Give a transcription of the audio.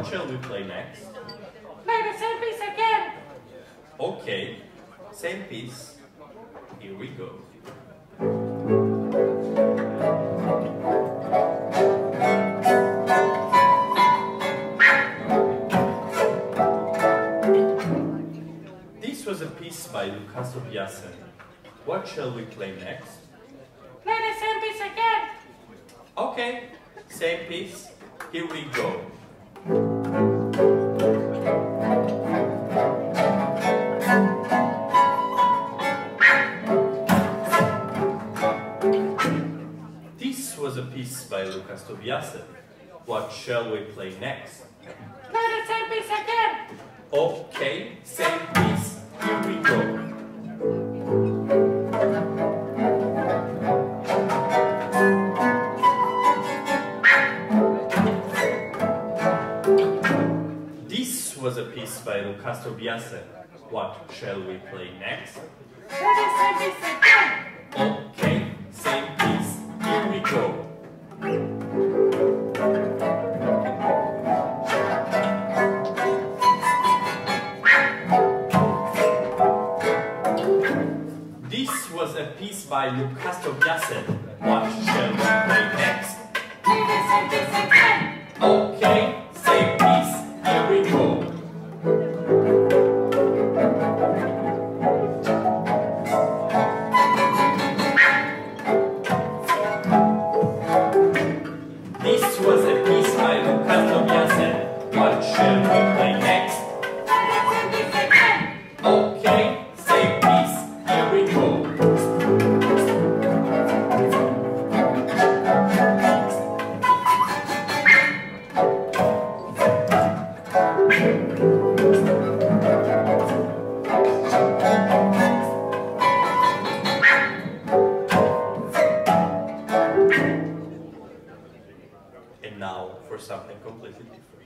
What shall we play next? Play the same piece again. Okay, same piece. Here we go. This was a piece by Lukas Tobiassen. What shall we play next? Play the same piece again. Okay, same piece. Here we go. This was a piece by Lukas Tobiassen. What shall we play next? Play the same piece again. Okay, same piece. Here we go. This was a piece by Lukas Tobiassen. What shall we play next? Play the same piece again. Okay, same piece. Here we go. This was a piece by Lukas Tobiassen. What shall we play next? Play the same piece again. Okay, same piece. Here we go. This was a piece by Lukas Tobiassen. What shall we play next? Play the same piece again. Okay, same piece. Here we go. And now for something completely different.